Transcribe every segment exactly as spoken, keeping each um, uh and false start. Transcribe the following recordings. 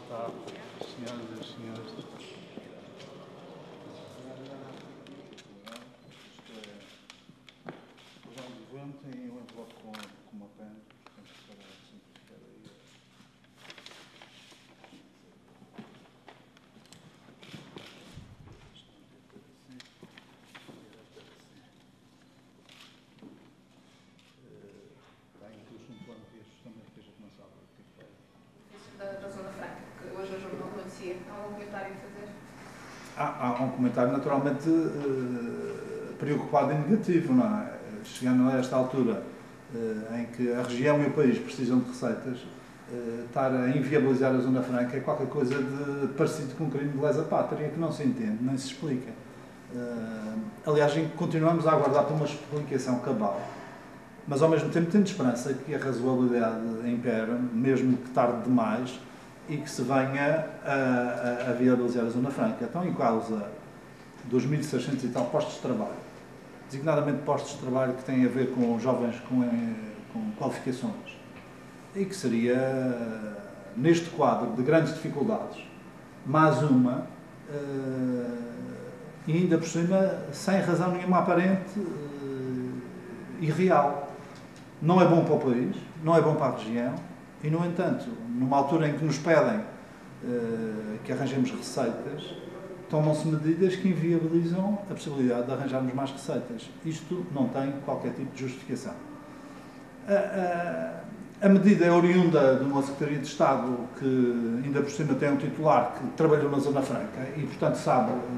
tarde, senhoras e senhores. O programa do governo tem um envelope com, com uma pena, portanto, para simplificar aí. Está incluso um plano de ajustamento que a gente não sabe o que é. Da, da Zona Franca, que hoje a jornal conhecia. Há algum comentário a fazer? Há, há um comentário naturalmente uh, preocupado e negativo, não é? Chegando a esta altura uh, em que a região e o país precisam de receitas, uh, estar a inviabilizar a Zona Franca é qualquer coisa de parecido com um crime de lesa pátria que não se entende, nem se explica. Uh, aliás, continuamos a aguardar por uma explicação cabal, mas ao mesmo tempo tendo esperança que a razoabilidade impere, mesmo que tarde demais, e que se venha a, a, a viabilizar a Zona Franca. Estão em causa dois mil e seiscentos e tal postos de trabalho, designadamente postos de trabalho que têm a ver com jovens com, com qualificações, e que seria, neste quadro de grandes dificuldades, mais uma, e ainda por cima, sem razão nenhuma aparente e real. Não é bom para o país, não é bom para a região, e, no entanto, numa altura em que nos pedem uh, que arranjemos receitas, tomam-se medidas que inviabilizam a possibilidade de arranjarmos mais receitas. Isto não tem qualquer tipo de justificação. A, a, a medida é oriunda de uma Secretaria de Estado que, ainda por cima, tem um titular que trabalhou na Zona Franca e, portanto, sabe uh,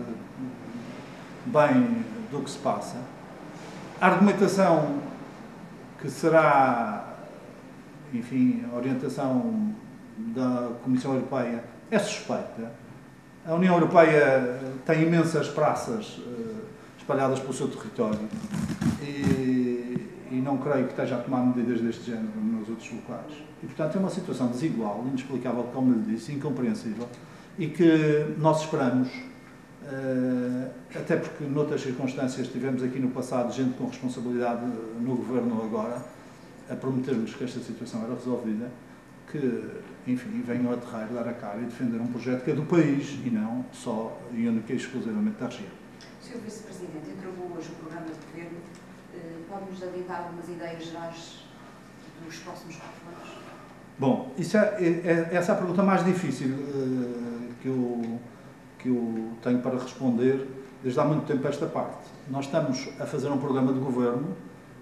bem do que se passa. A argumentação que será, enfim, a orientação da Comissão Europeia é suspeita. A União Europeia tem imensas praças uh, espalhadas pelo seu território e, e não creio que esteja a tomar medidas deste género nos outros locais. E, portanto, é uma situação desigual, inexplicável, como lhe disse, incompreensível, e que nós esperamos, uh, até porque noutras circunstâncias tivemos aqui no passado gente com responsabilidade no Governo agora, a prometer-nos que esta situação era resolvida, que, enfim, venham a terreiro, dar a cara e defender um projeto que é do país e não só e única e exclusivamente da região. senhor Vice-Presidente, entregou hoje o programa de governo. Pode-nos adiantar algumas ideias gerais dos próximos quatro anos? Bom, isso é, é, essa é a pergunta mais difícil uh, que, eu, que eu tenho para responder desde há muito tempo a esta parte. Nós estamos a fazer um programa de governo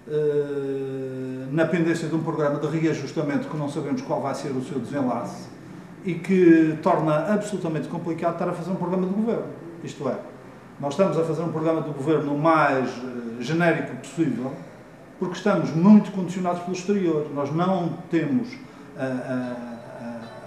na pendência de um programa de reajustamento que não sabemos qual vai ser o seu desenlace e que torna absolutamente complicado estar a fazer um programa de governo. Isto é, nós estamos a fazer um programa de governo o mais genérico possível porque estamos muito condicionados pelo exterior. Nós não temos a, a,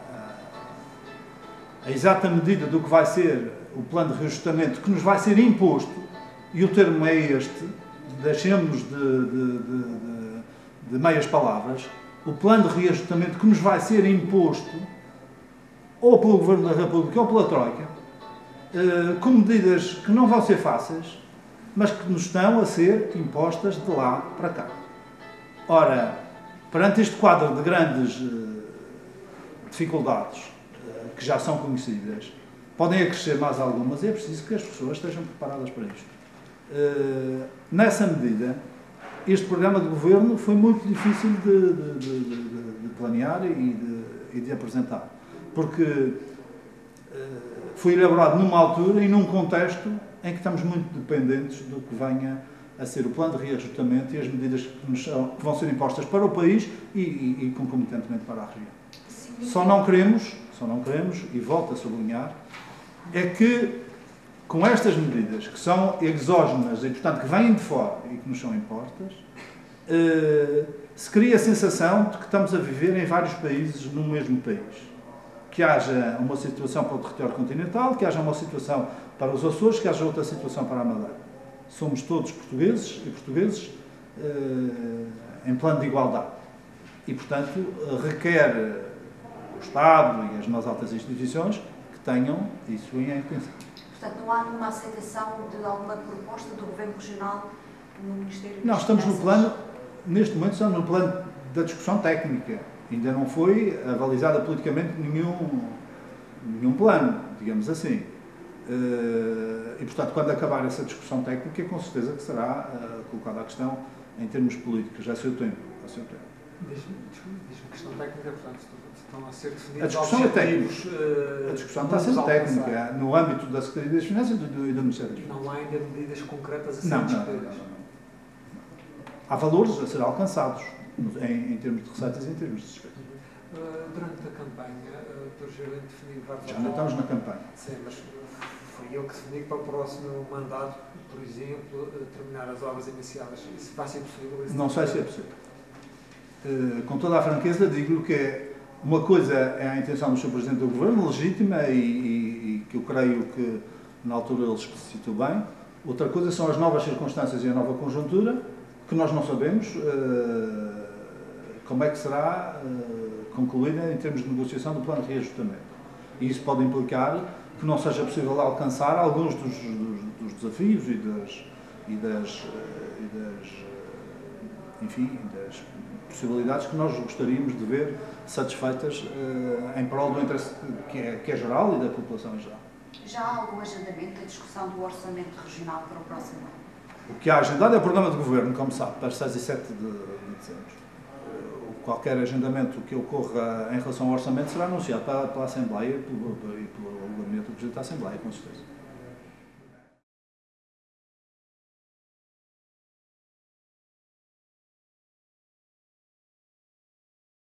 a, a exata medida do que vai ser o plano de reajustamento que nos vai ser imposto, e o termo é este. Deixemos de, de, de, de, de meias palavras, o plano de reajustamento que nos vai ser imposto ou pelo Governo da República ou pela Troika, eh, com medidas que não vão ser fáceis, mas que nos estão a ser impostas de lá para cá. Ora, perante este quadro de grandes eh, dificuldades, eh, que já são conhecidas, podem acrescer mais algumas e é preciso que as pessoas estejam preparadas para isto. Uh, nessa medida, este programa de governo foi muito difícil de, de, de, de, de planear e de, e de apresentar, porque uh, foi elaborado numa altura e num contexto em que estamos muito dependentes do que venha a ser o plano de reajustamento e as medidas que, nos são, que vão ser impostas para o país e, e, e concomitantemente para a região. Sim. Só não queremos, só não queremos, e volto a sublinhar, é que com estas medidas, que são exógenas e, portanto, que vêm de fora e que nos são impostas, eh, se cria a sensação de que estamos a viver em vários países no mesmo país. Que haja uma situação para o território continental, que haja uma situação para os Açores, que haja outra situação para a Madeira. Somos todos portugueses e portugueses eh, em plano de igualdade. E, portanto, requer o Estado e as mais altas instituições que tenham isso em atenção. Portanto, não há nenhuma aceitação de alguma proposta do Governo Regional no Ministério das Não, estamos no Finanças? plano, neste momento estamos no plano da discussão técnica. Ainda não foi avalizada politicamente nenhum, nenhum plano, digamos assim. E, portanto, quando acabar essa discussão técnica, com certeza que será colocada a questão em termos políticos, a seu tempo. A seu tempo. Diz-me questão técnica, portanto, estão a ser definidos a discussão objetivos. É técnica. A discussão está a ser técnica, no âmbito da Secretaria das Finanças e do, do Ministério das Finanças. Não há ainda medidas concretas a serem serem discutidas. Não, não, não, não. Há valores a ser alcançados, em, em termos de receitas e em termos de despesas. Uh, durante a campanha, uh, o doutor Gerente definiu vários... Já não estamos na campanha. Sim, mas fui eu que defini para o próximo mandato, por exemplo, terminar as obras iniciadas. Isso vai ser possível? Não sei se é possível. Uh, com toda a franqueza, digo-lhe que uma coisa é a intenção do senhor Presidente do Governo, legítima, e, e, e que eu creio que na altura ele explicitou bem. Outra coisa são as novas circunstâncias e a nova conjuntura, que nós não sabemos uh, como é que será uh, concluída em termos de negociação do plano de reajustamento. E isso pode implicar que não seja possível alcançar alguns dos, dos, dos desafios e das, e das, uh, e das, uh, enfim, das possibilidades que nós gostaríamos de ver satisfeitas uh, em prol do interesse que é, que é geral e da população em geral. Já há algum agendamento da discussão do orçamento regional para o próximo ano? O que há agendado é o programa de governo, como sabe, para seis e sete de, de dezembro. Qualquer agendamento que ocorra em relação ao orçamento será anunciado pela, pela Assembleia e pelo, pelo, pelo Gabinete do Presidente da Assembleia, com certeza.